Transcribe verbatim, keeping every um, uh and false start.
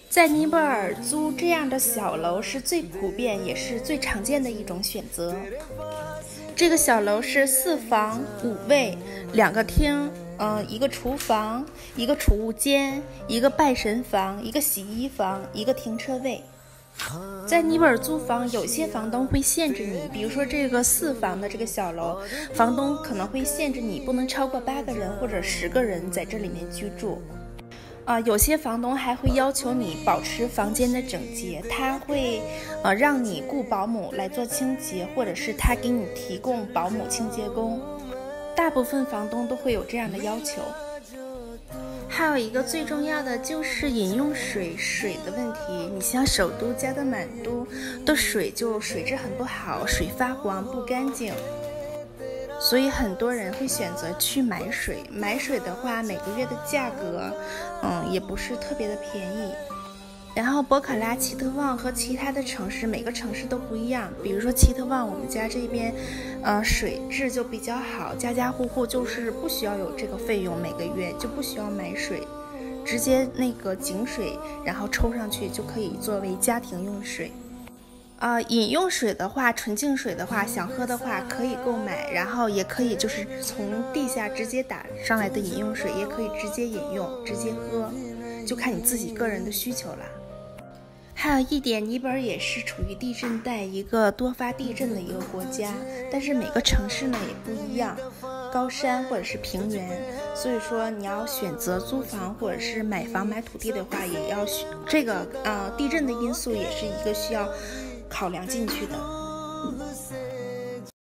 在尼泊尔租这样的小楼是最普遍也是最常见的一种选择。这个小楼是四房五卫，两个厅，呃，一个厨房，一个储物间，一个拜神房，一个洗衣房，一个停车位。在尼泊尔租房，有些房东会限制你，比如说这个四房的这个小楼，房东可能会限制你不能超过八个人或者十个人在这里面居住。啊、呃，有些房东还会要求你保持房间的整洁，他会呃让你雇保姆来做清洁，或者是他给你提供保姆清洁工。大部分房东都会有这样的要求。还有一个最重要的就是饮用水水的问题，你像首都加德满都的水就水质很不好，水发黄不干净，所以很多人会选择去买水。买水的话，每个月的价格嗯也不是特别的便宜。然后博卡拉、奇特旺和其他的城市，每个城市都不一样。比如说奇特旺，我们家这边，呃，水质就比较好，家家户户就是不需要有这个费用，每个月就不需要买水，直接那个井水，然后抽上去就可以作为家庭用水。呃，饮用水的话，纯净水的话，想喝的话可以购买，然后也可以就是从地下直接打上来的饮用水，也可以直接饮用，直接喝，就看你自己个人的需求啦。还有一点，尼泊尔也是处于地震带，一个多发地震的一个国家，但是每个城市呢也不一样，高山或者是平原，所以说你要选择租房或者是买房买土地的话，也要这个呃地震的因素也是一个需要考量进去的。